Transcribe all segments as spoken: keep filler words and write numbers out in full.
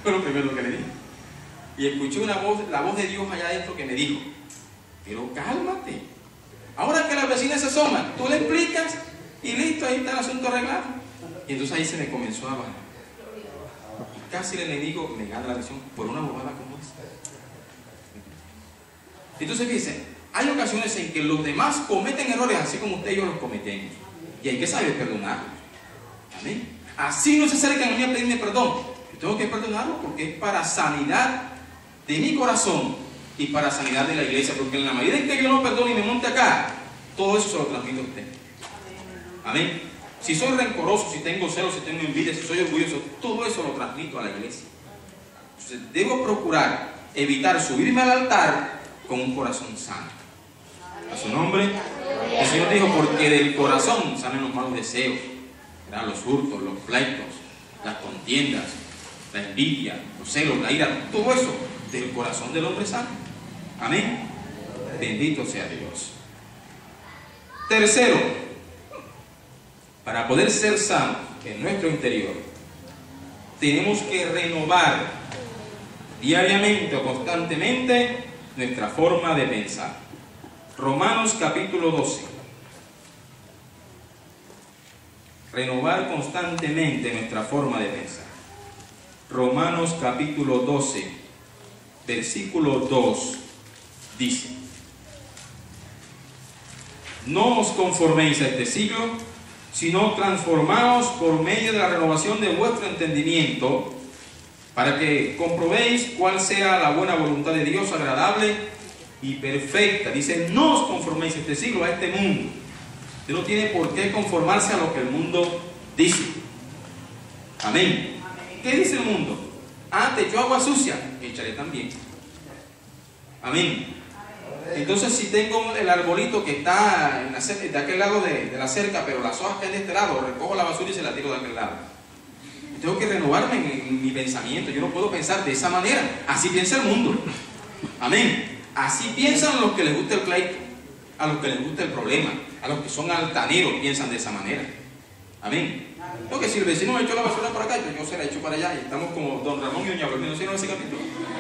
Fue lo primero que le dije. Y escuché una voz, la voz de Dios allá adentro que me dijo, pero cálmate. Ahora que las vecinas se asoman, tú le explicas y listo, ahí está el asunto arreglado. Y entonces ahí se me comenzó a bajar. Y casi el enemigo me gana la visión por una bobada como esta. Entonces fíjense, hay ocasiones en que los demás cometen errores así como usted y yo los cometemos. Y hay que saber perdonarlos. Amén. Así no se acercan a mí a pedirme perdón. Yo tengo que perdonarlos porque es para sanidad de mi corazón y para sanidad de la iglesia. Porque en la medida en que yo no perdono y me monte acá, todo eso se lo transmito a usted. Amén. Si soy rencoroso, si tengo celos, si tengo envidia, si soy orgulloso, todo eso lo transmito a la iglesia. Entonces debo procurar evitar subirme al altar con un corazón sano. A su nombre. El Señor dijo, porque del corazón salen los malos deseos, ¿verdad? Los hurtos, los pleitos, las contiendas, la envidia, los celos, la ira, todo eso del corazón del hombre sano. Amén. Bendito sea Dios. Tercero, para poder ser sanos en nuestro interior, tenemos que renovar diariamente o constantemente nuestra forma de pensar. Romanos capítulo doce. Renovar constantemente nuestra forma de pensar. Romanos capítulo doce, versículo dos, dice: no os conforméis a este siglo, sino transformaos por medio de la renovación de vuestro entendimiento, para que comprobéis cuál sea la buena voluntad de Dios, agradable y perfecta. Dice, no os conforméis a este siglo, a este mundo. Usted no tiene por qué conformarse a lo que el mundo dice. Amén. ¿Qué dice el mundo? Ah, te echó agua sucia, echaré también. Amén. Entonces, si tengo el arbolito que está en la, de aquel lado de, de la cerca, pero las hojas caen de este lado, recojo la basura y se la tiro de aquel lado. Tengo que renovarme en, en mi pensamiento. Yo no puedo pensar de esa manera. Así piensa el mundo. Amén. Así piensan los que les gusta el pleito, a los que les gusta el problema, a los que son altaneros piensan de esa manera. Amén. Porque si el vecino me echó la basura por acá, yo se la echo para allá y estamos como Don Ramón y Doña Gloria. ¿No hicieron ese capítulo?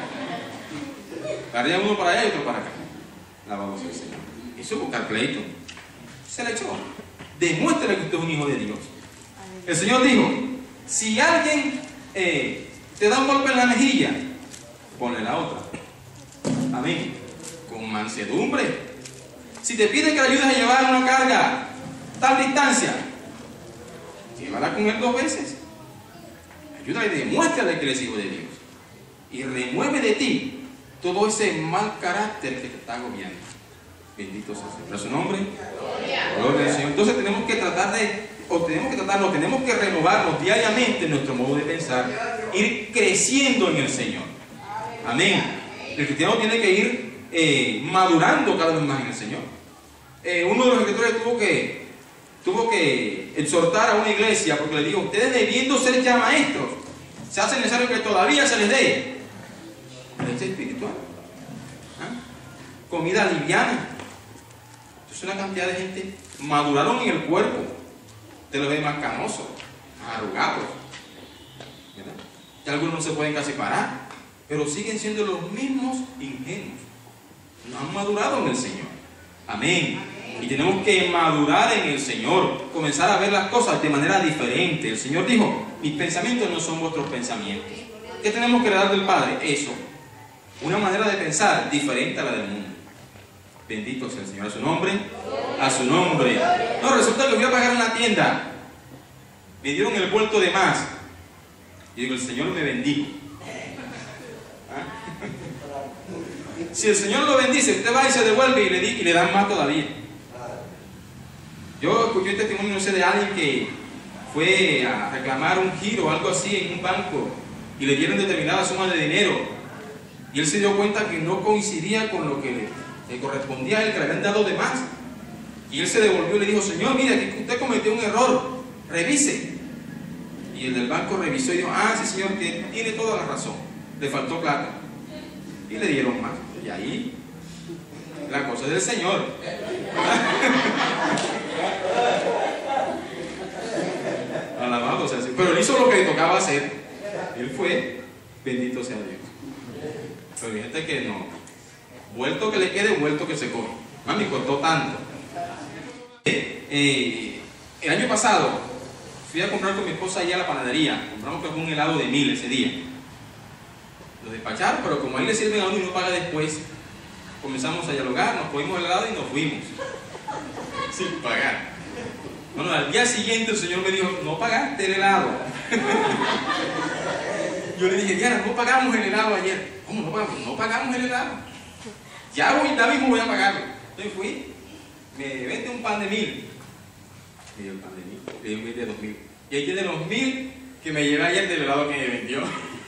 Haría uno para allá y otro para acá. Alabado sea el Señor. Eso es buscar pleito. Se la echó. Demuéstrale que usted es un hijo de Dios. El Señor dijo, si alguien eh, te da un golpe en la mejilla, ponle la otra. Amén. Con mansedumbre. Si te pide que le ayudes a llevar una carga tal distancia, llévala con él dos veces. Ayúdale y demuéstrale que eres hijo de Dios. Y remueve de ti todo ese mal carácter que te está agobiando. Bendito sea el Señor. ¿A su nombre? Gloria al Señor. Entonces tenemos que tratar de, o tenemos que tratarlo, tenemos que renovarnos diariamente en nuestro modo de pensar, ir creciendo en el Señor. Amén. El cristiano tiene que ir eh, madurando cada vez más en el Señor. Eh, uno de los escritores tuvo que, tuvo que exhortar a una iglesia porque le dijo, ustedes debiendo ser ya maestros, se hace necesario que todavía se les dé leche espiritual, ¿ah? Comida liviana. Entonces una cantidad de gente maduraron en el cuerpo, te lo ven más canosos, más arrugados, ¿verdad? Y algunos no se pueden casi parar, pero siguen siendo los mismos ingenuos. No han madurado en el Señor. Amén. Y tenemos que madurar en el Señor, comenzar a ver las cosas de manera diferente. El Señor dijo, mis pensamientos no son vuestros pensamientos. ¿Qué tenemos que heredar del Padre? Eso. Una manera de pensar diferente a la del mundo. Bendito sea el Señor. A su nombre. A su nombre. No, resulta que voy a pagar en la tienda. Me dieron el vuelto de más. Y digo, el Señor me bendijo. ¿Ah? Si el Señor lo bendice, usted va y se devuelve y le, di, y le dan más todavía. Yo escuché un testimonio, no sé, de alguien que fue a reclamar un giro o algo así en un banco y le dieron determinada suma de dinero y él se dio cuenta que no coincidía con lo que le, le correspondía a él, que le habían dado de más, y él se devolvió y le dijo, señor, mira, que usted cometió un error, revise. Y el del banco revisó y dijo, ah, sí señor, que tiene toda la razón, le faltó plata, y le dieron más. Y ahí la cosa del Señor. Alabado sea el Señor. Pero él hizo lo que le tocaba hacer. Él fue Bendito sea Dios. Pero hay gente que no. Vuelto que le quede, vuelto que se come. Mami, costó tanto. Eh, eh, el año pasado fui a comprar con mi esposa allá a la panadería. Compramos que fue un helado de mil ese día. Lo despacharon, pero como ahí le sirven a uno y no paga después, comenzamos a dialogar, nos cogimos el helado y nos fuimos. Sin pagar. Bueno, al día siguiente el Señor me dijo, no pagaste el helado. Yo le dije, Diana, no pagamos el helado ayer. ¿Cómo no pagamos? No pagamos el helado. Ya voy, ya mismo voy a pagarlo. Entonces fui, me vende un pan de mil. Me dio el pan de mil, le dio un mil de dos mil. Y ahí tiene los mil que me llevé ayer del helado que me vendió.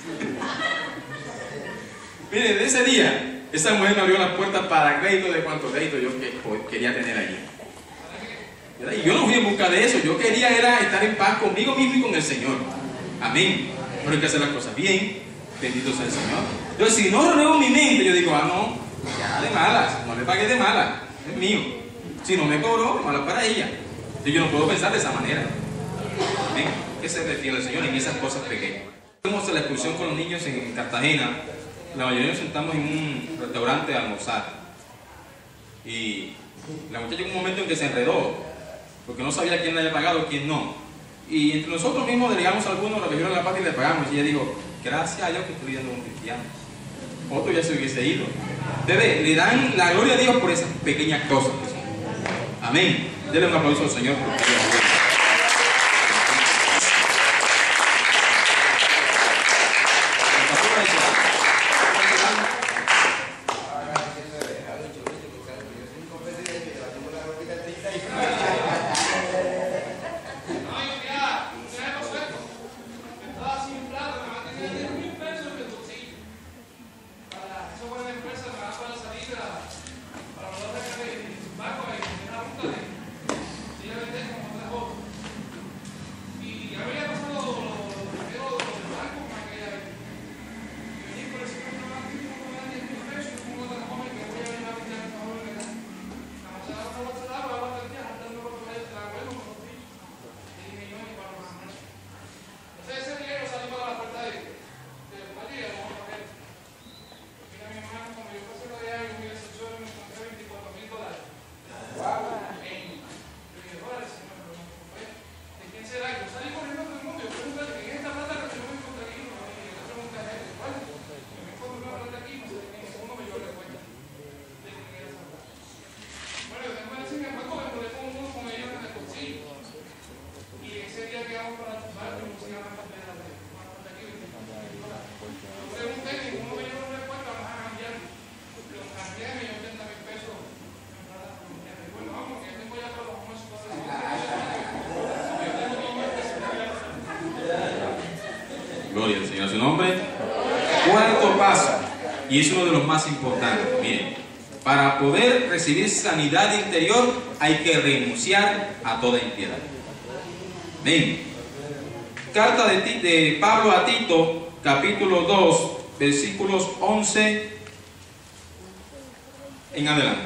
Mire, de ese día, esa mujer me abrió las puertas para crédito de cuánto crédito yo quería tener allí. Y yo no fui en busca de eso, yo quería era estar en paz conmigo mismo y con el Señor. Amén. Pero hay que hacer las cosas bien, bendito sea el Señor. Entonces, si no renuevo mi mente, yo digo, ah, no, ya de malas, no le pagué de malas, es mío. Si no me cobró, malo para ella. Entonces, yo no puedo pensar de esa manera. Amén. Que se refiere al Señor en esas cosas pequeñas. Fuimos a la excursión con los niños en Cartagena. La mayoría nos sentamos en un restaurante a almorzar. Y la muchacha llegó un momento en que se enredó, porque no sabía quién le había pagado y quién no. Y entre nosotros mismos delegamos a algunos, la cogieron la parte y le pagamos. Y ella dijo, gracias a Dios que estoy viendo a un cristiano. Otro ya se hubiese ido. Debe, le dan la gloria a Dios por esas pequeñas cosas que son. Amén. Denle un aplauso al Señor por Dios. Gloria al Señor, a su nombre. Cuarto paso, y es uno de los más importantes. Miren, para poder recibir sanidad interior hay que renunciar a toda impiedad. Amén. Carta de, de Pablo a Tito, capítulo dos, versículos once en adelante.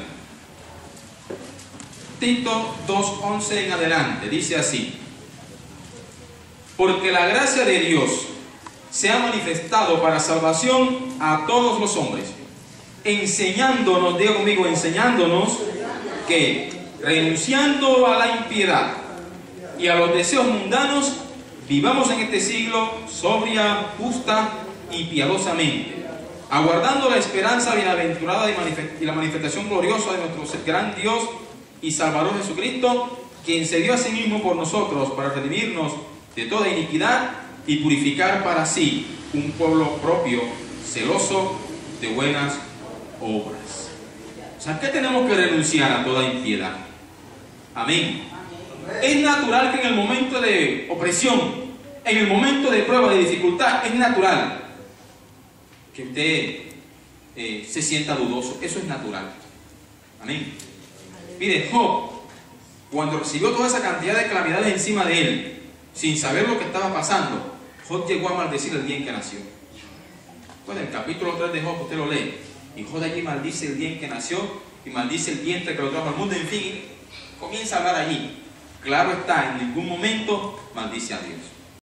Tito dos, once en adelante, dice así: porque la gracia de Dios se ha manifestado para salvación a todos los hombres, enseñándonos, diga conmigo, enseñándonos que renunciando a la impiedad y a los deseos mundanos, vivamos en este siglo sobria, justa y piadosamente, aguardando la esperanza bienaventurada y la manifestación gloriosa de nuestro gran Dios y Salvador Jesucristo, quien se dio a sí mismo por nosotros para redimirnos de toda iniquidad y purificar para sí un pueblo propio, celoso de buenas obras. O sea, ¿qué tenemos que renunciar a toda impiedad? Amén. Es natural que en el momento de opresión, en el momento de prueba, de dificultad, es natural que usted eh, se sienta dudoso. Eso es natural. Amén. Mire, Job, cuando recibió toda esa cantidad de calamidades encima de él, sin saber lo que estaba pasando, Job llegó a maldecir el día en que nació. Pues en el capítulo tres de Job usted lo lee, y Job allí maldice el día en que nació y maldice el vientre que lo trajo al mundo. En fin, comienza a hablar allí. Claro está, en ningún momento maldice a Dios.